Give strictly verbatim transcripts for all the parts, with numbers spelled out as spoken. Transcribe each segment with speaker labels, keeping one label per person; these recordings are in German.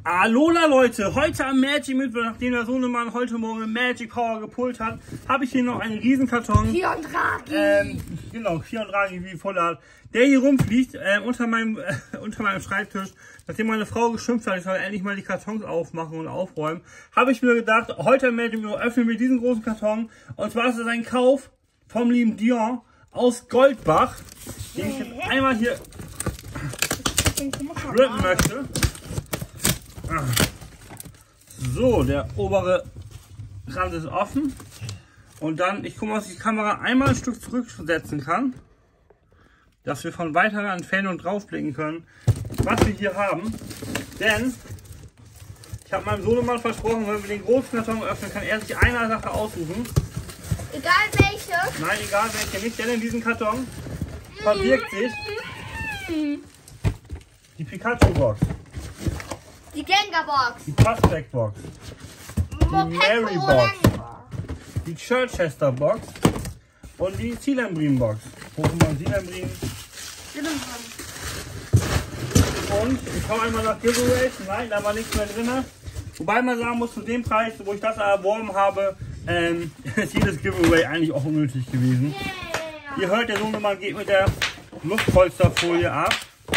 Speaker 1: Alola Leute, heute am Magic Mittwoch, nachdem der Sohnemann heute Morgen Magic Power gepult hat, habe ich hier noch einen Riesenkarton.
Speaker 2: Kion Draghi.
Speaker 1: Ähm, genau, Kion Draghi wie voll hat. Der hier rumfliegt, äh, unter meinem äh, unter meinem Schreibtisch. Nachdem meine Frau geschimpft hat, ich soll endlich mal die Kartons aufmachen und aufräumen, habe ich mir gedacht, heute am Magic Mittwoch öffnen wir diesen großen Karton. Und zwar ist es ein Kauf vom lieben Dion aus Goldbach, den ich jetzt einmal hier rippen möchte. So, der obere Rand ist offen. Und dann, ich gucke mal, dass ich die Kamera einmal ein Stück zurücksetzen kann, dass wir von weiterer Entfernung drauf blicken können, was wir hier haben. Denn ich habe meinem Sohnemann versprochen, wenn wir den großen Karton öffnen, kann er sich eine Sache aussuchen.
Speaker 2: Egal welche?
Speaker 1: Nein, egal welche nicht, denn in diesem Karton verbirgt sich die Pikachu-Box,
Speaker 2: die Gengar-Box,
Speaker 1: die Passback-Box, die Mary-Box, die Chichester-Box und die Silembrim-Box. Pokémon Silembrim. Und ich schaue einmal nach Giveaways. Nein, da war nichts mehr drin. Wobei man sagen muss, zu dem Preis, wo ich das erworben habe, ähm, ist jedes Giveaway eigentlich auch unnötig gewesen. Yeah. Ihr hört, der Sohnemann geht mit der Luftpolsterfolie ab.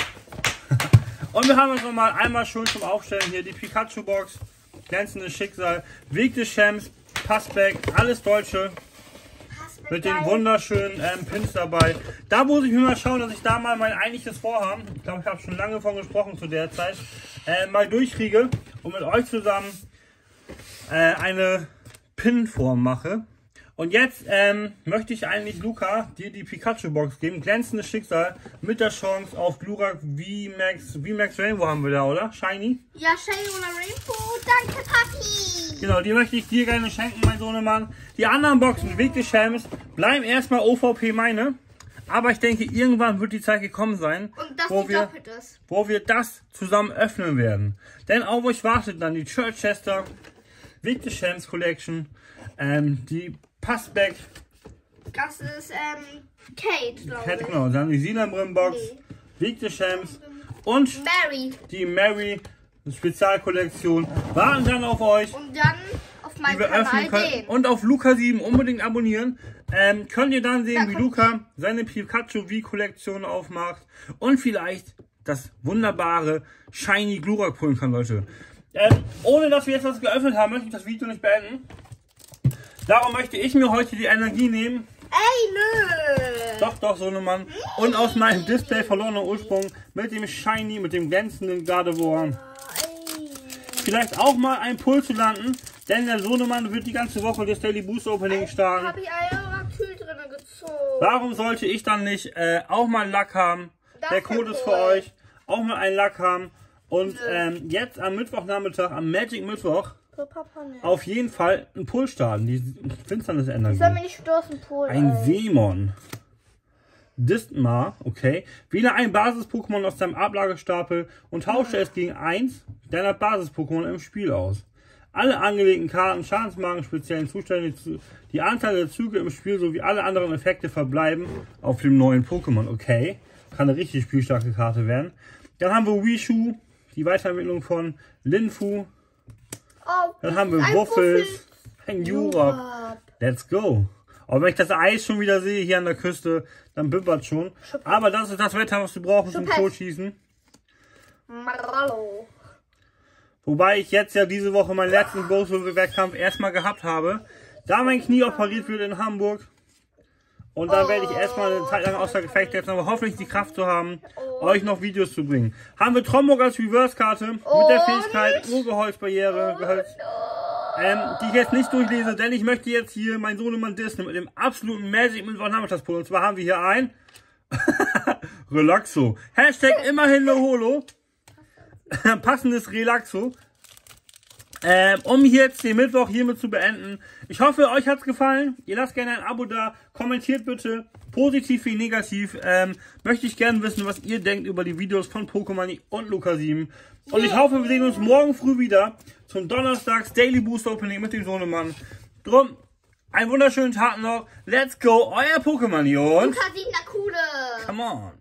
Speaker 1: Und wir haben uns noch mal einmal schön zum Aufstellen hier die Pikachu-Box, glänzendes Schicksal, Weg des Champs, Passback, alles Deutsche. Passback mit den wunderschönen ähm, Pins dabei. Da muss ich mir mal schauen, dass ich da mal mein eigentliches Vorhaben, ich glaube, ich habe schon lange von gesprochen zu der Zeit, äh, mal durchkriege und mit euch zusammen äh, eine Pin-Form mache. Und jetzt ähm, möchte ich eigentlich Luca dir die Pikachu-Box geben. Glänzendes Schicksal mit der Chance auf Glurak V-Max, V-Max Rainbow haben wir da, oder? Shiny?
Speaker 2: Ja, Shiny oder Rainbow. Danke, Papi.
Speaker 1: Genau, die möchte ich dir gerne schenken, mein Sohnemann. Die anderen Boxen, Weg des Champs, bleiben erstmal O V P meine. Aber ich denke, irgendwann wird die Zeit gekommen sein,
Speaker 2: Und das
Speaker 1: wo, wir,
Speaker 2: ist.
Speaker 1: wo wir das zusammen öffnen werden. Denn auf euch wartet dann die Chichester, Weg des Champs Collection, ähm, die Passback.
Speaker 2: Das ist ähm, Kate, glaube ich.
Speaker 1: Genau, dann die Silembrim Box, nee. Weg des Champs und
Speaker 2: Mary.
Speaker 1: Die Mary Spezialkollektion warten dann auf euch.
Speaker 2: Und dann auf meinen Kanal
Speaker 1: können. Und auf Luca sieben unbedingt abonnieren. Ähm, könnt ihr dann sehen, da wie Luca seine Pikachu V-Kollektion aufmacht und vielleicht das wunderbare Shiny Glurak pullen kann, Leute. Ähm, ohne dass wir jetzt was geöffnet haben, möchte ich das Video nicht beenden. Darum möchte ich mir heute die Energie nehmen.
Speaker 2: Ey, nö!
Speaker 1: Doch, doch, Sohnemann. Und aus meinem Display verlorener Ursprung mit dem Shiny, mit dem glänzenden Gardevoir. Vielleicht auch mal ein Pull zu landen, denn der Sohnemann wird die ganze Woche das Daily Boost Opening starten.
Speaker 2: Hab ich Aerodactyl drin gezogen.
Speaker 1: Warum sollte ich dann nicht äh, auch mal einen Lack haben? Das der Code ist für euch. Auch mal einen Lack haben. Und ähm, jetzt am Mittwochnachmittag, am Magic Mittwoch, auf jeden Fall einen Pull starten. Die Finsternis-Energie.
Speaker 2: Ich soll mir nicht stoßen, Pull.
Speaker 1: Ein Seemon. Distmar, okay. Wähle ein Basis-Pokémon aus deinem Ablagestapel und tausche es gegen eins deiner Basis-Pokémon im Spiel aus. Alle angelegten Karten, Schadensmarken, speziellen Zustände, die Anzahl der Züge im Spiel sowie alle anderen Effekte verbleiben auf dem neuen Pokémon. Okay. Kann eine richtig spielstarke Karte werden. Dann haben wir Wishu, die Weiterentwicklung von Linfu.
Speaker 2: Oh,
Speaker 1: dann haben wir Wuffels, ein Jurab. Let's go. Aber wenn ich das Eis schon wieder sehe hier an der Küste, dann bibbert schon. Aber das ist das Wetter, was wir brauchen zum Totschießen.
Speaker 2: Marallo.
Speaker 1: Wobei ich jetzt ja diese Woche meinen letzten Großwürfelwettkampf erstmal gehabt habe. Da mein Knie operiert wird in Hamburg. Und dann werde ich erstmal eine Zeit lang außer Gefecht setzen, aber hoffentlich die Kraft zu haben, euch noch Videos zu bringen. Haben wir Tromburg als Reverse-Karte mit der Fähigkeit Urgeholzbarriere, Gehölz, ähm, die ich jetzt nicht durchlese, denn ich möchte jetzt hier meinen Sohnemann dissen mit dem absoluten Magic Mittwochnachmittagspull. Und zwar haben wir hier ein Relaxo. Hashtag immerhin eine Holo. Passendes Relaxo. Ähm, um jetzt den Mittwoch hiermit zu beenden. Ich hoffe, euch hat es gefallen. Ihr lasst gerne ein Abo da. Kommentiert bitte. Positiv wie negativ. Ähm, möchte ich gerne wissen, was ihr denkt über die Videos von Pokémon und Luca sieben. Und ich hoffe, wir sehen uns morgen früh wieder zum Donnerstags Daily Boost Opening mit dem Sohnemann. Drum, einen wunderschönen Tag noch. Let's go, euer Pokémon und
Speaker 2: Luca sieben, der Coole.
Speaker 1: Come on.